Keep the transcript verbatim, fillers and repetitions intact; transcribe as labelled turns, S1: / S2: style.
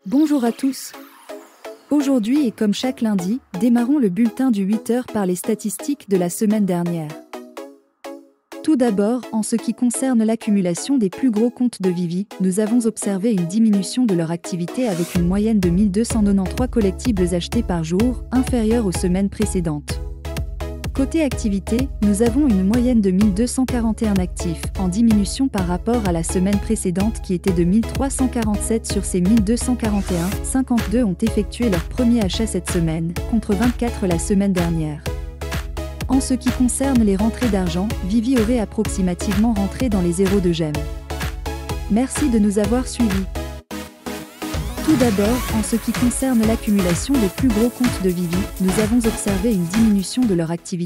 S1: Bonjour à tous. Aujourd'hui et comme chaque lundi, démarrons le bulletin du huit heures par les statistiques de la semaine dernière. Tout d'abord, en ce qui concerne l'accumulation des plus gros comptes de Vivi, nous avons observé une diminution de leur activité avec une moyenne de mille deux cent quatre-vingt-treize collectibles achetés par jour, inférieure aux semaines précédentes. Côté activité, nous avons une moyenne de mille deux cent quarante et un actifs, en diminution par rapport à la semaine précédente qui était de mille trois cent quarante-sept. Sur ces mille deux cent quarante et un, cinquante-deux ont effectué leur premier achat cette semaine, contre vingt-quatre la semaine dernière. En ce qui concerne les rentrées d'argent, Vivi aurait approximativement rentré dans les zéros de j'aime. Merci de nous avoir suivis. Tout d'abord, en ce qui concerne l'accumulation des plus gros comptes de Vivi, nous avons observé une diminution de leur activité